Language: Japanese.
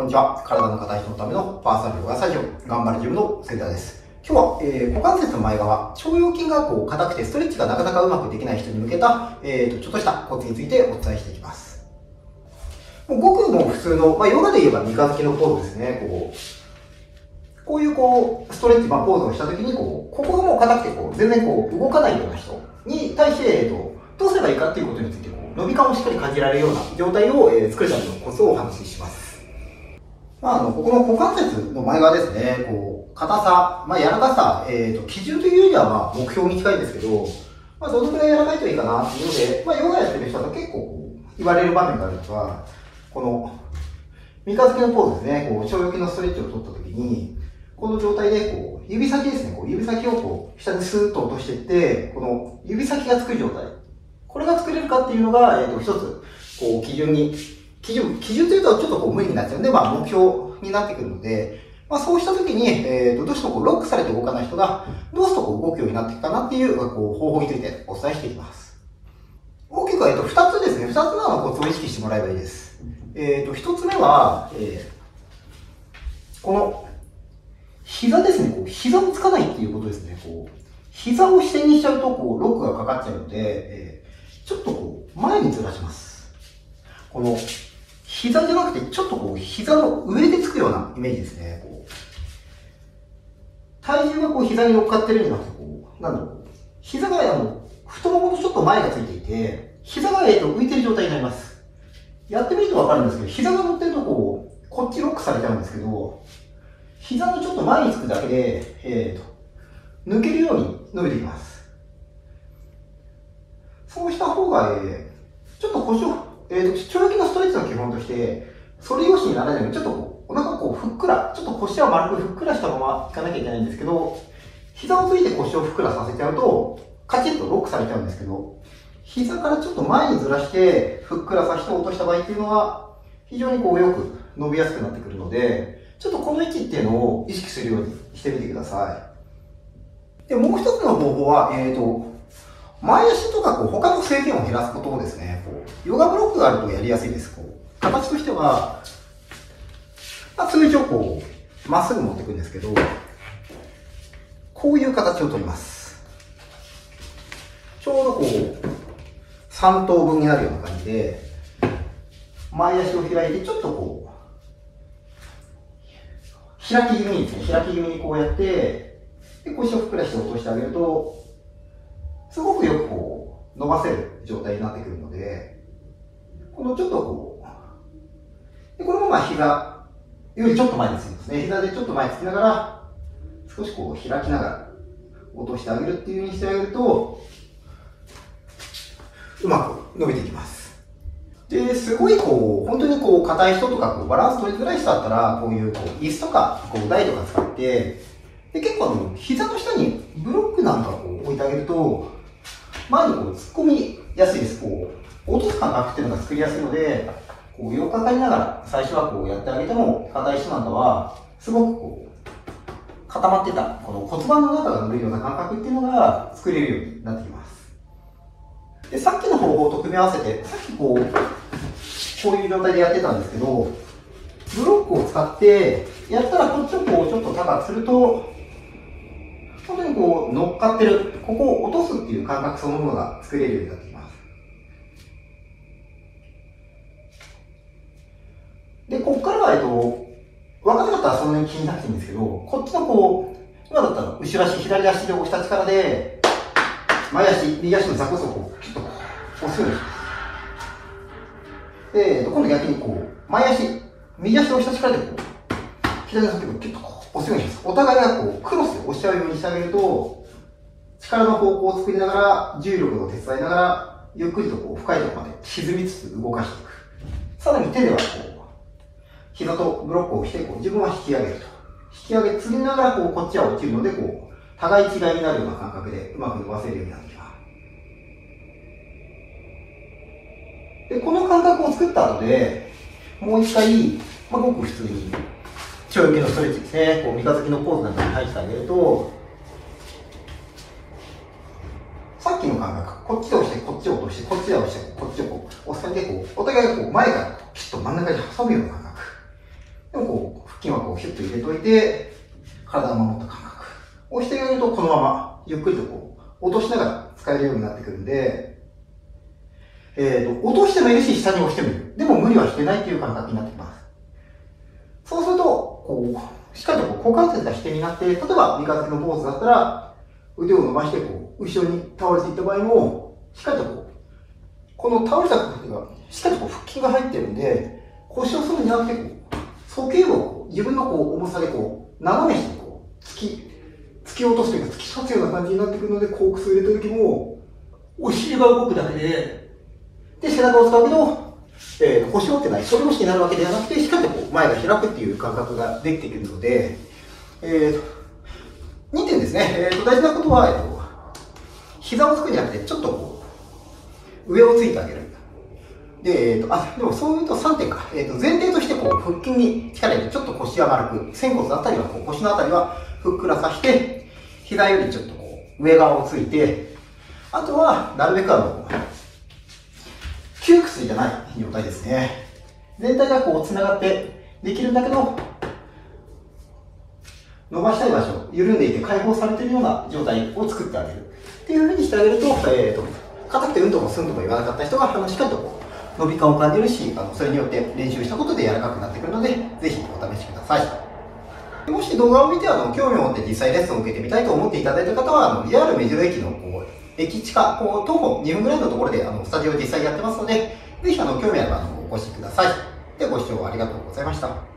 こんにちは。体の硬い人のためのパーソナルヨガスタジオ、頑張るジムのセンターです。今日は、股関節の前側、腸腰筋が硬くてストレッチがなかなかうまくできない人に向けた、ちょっとしたコツについてお伝えしていきます。ごくも普通の、ヨガで言えば三日月のポーズですね。こういうストレッチ、ポーズをしたときに、ここがもう硬くて、全然動かないような人に対して、どうすればいいかっていうことについて、伸び感をしっかり感じられるような状態を、作るためのコツをお話しします。ここの股関節の前側ですね、硬さ、柔らかさ、基準というよりは、目標に近いんですけど、どのくらい柔らかいといいかなっていうので、ヨガやってる人だと結構言われる場面があるのが、この、三日月のポーズですね、腸腰筋のストレッチを取ったときに、この状態で、指先ですね、指先を下にスーッと落としていって、この指先がつく状態。これが作れるかっていうのが、一つ、基準というとちょっと無理になっちゃうんで、目標になってくるので、そうしたときに、どうしてもロックされて動かない人が、どうすると動くようになっていくかなっていう、方法についてお伝えしていきます。大きくは、二つですね。二つのコツを意識してもらえばいいです。一つ目は、この、膝ですね。膝をつかないっていうことですね。膝を支点にしちゃうと、ロックがかかっちゃうので、ちょっと前にずらします。この、膝じゃなくて、ちょっと膝の上でつくようなイメージですね。体重が膝に乗っかってるんじゃなくて、膝が太もものちょっと前がついていて、膝が浮いてる状態になります。やってみるとわかるんですけど、膝が乗ってるとこっちロックされちゃうんですけど、膝のちょっと前につくだけで、抜けるように伸びてきます。そうした方が、ちょっと腰を、腸腰筋のストレッチの基本として、反り腰にならないように、ちょっとお腹ふっくら、ちょっと腰は丸くふっくらしたままいかなきゃいけないんですけど、膝をついて腰をふっくらさせちゃうと、カチッとロックされちゃうんですけど、膝からちょっと前にずらして、ふっくらさせて落とした場合っていうのは、非常によく伸びやすくなってくるので、ちょっとこの位置っていうのを意識するようにしてみてください。で、もう一つの方法は、前足とか他の制限を減らすことですね。ヨガブロックがあるとやりやすいです。形としては、通常まっすぐ持っていくんですけど、こういう形をとります。ちょうど3等分になるような感じで、前足を開いてちょっと開き気味にですね、開き気味にやって、で、腰をふっくらして落としてあげると、すごくよく伸ばせる状態になってくるので、このちょっとでこのまま膝よりちょっと前につきますね。膝でちょっと前につきながら、少し開きながら落としてあげるっていう風にしてあげると、うまく伸びていきます。で、すごい本当に硬い人とかバランス取りづらい人だったら、こういう椅子とか台とか使って、で、結構膝の下にブロックなんか置いてあげると、前に突っ込みやすいです。落とす感覚っていうのが作りやすいので、よくかかりながら最初はやってあげても、硬い人なんかは、すごく固まってた、この骨盤の中が伸びるような感覚っていうのが作れるようになってきます。で、さっきの方法と組み合わせて、さっきこういう状態でやってたんですけど、ブロックを使って、やったらこっちをちょっと高くすると、本当に乗っかってる、ここを落とすっていう感覚そのものが作れるようになってきます。で、ここからは、分かんなかったらそんなに気になっていいんですけど、こっちの今だったら後ろ足、左足で押した力で、前足、右足の座骨をちょっと押すようにします。で、今度逆に前足、右足で押した力で左の先をキュッと押すようにします。お互いがクロスで押し合うようにしてあげると、力の方向を作りながら、重力を手伝いながら、ゆっくりと深いところまで沈みつつ動かしていく。さらに手では膝とブロックをして自分は引き上げると。引き上げ、釣りながらこっちは落ちるので、互い違いになるような感覚でうまく伸ばせるようになってきます。で、この感覚を作った後で、もう一回、ごく普通に、腸腰筋のストレッチですね。三日月のポーズなんかに入ってあげると、さっきの感覚、こっちで押して、こっちを落として、こっちで押して、こっちを押す感じで、お互いが前からピッと真ん中に挟むような感覚。で筋膜をヒュッと入れといて、体を守った感覚をしてあげると、このままゆっくりと落としながら使えるようになってくるんで、落としてもいるし、下に押してもいる。でも無理はしてないっていう感覚になってきます。そうすると、しっかりと股関節が支点になって、例えば三日月のポーズだったら、腕を伸ばして後ろに倒れていった場合も、しっかりとこの倒れた時が、しっかりと腹筋が入ってるんで、腰をするんじゃなくて、鼠径部を自分の重さで斜めに突き落とすというか、突き刺すような感じになってくるので、コークス入れた時も、お尻が動くだけで、背中を使うけど、腰を折ってない、反り腰になるわけではなくて、しっかりと前が開くっていう感覚ができてくるので、2点ですね。大事なことは、膝をつくんじゃなくて、ちょっと上をついてあげる。で、でもそういうと3点か。前提として腹筋に力入れて、ちょっと腰は丸く、仙骨あたりは腰のあたりはふっくらさして、膝よりちょっと上側をついて、あとは、なるべく窮屈じゃない状態ですね。全体が繋がってできるんだけど、伸ばしたい場所、緩んでいて解放されているような状態を作ってあげる。っていう風にしてあげると、硬くてうんともすんとも言わなかった人が、しっかりと伸び感を感じるし、それによって練習したことで柔らかくなってくるので、ぜひお試しください。もし動画を見て興味を持って実際レッスンを受けてみたいと思っていただいた方は、JR 目白駅の駅近、徒歩2分ぐらいのところでスタジオを実際やってますので、ぜひ興味あればお越しください。で、ご視聴ありがとうございました。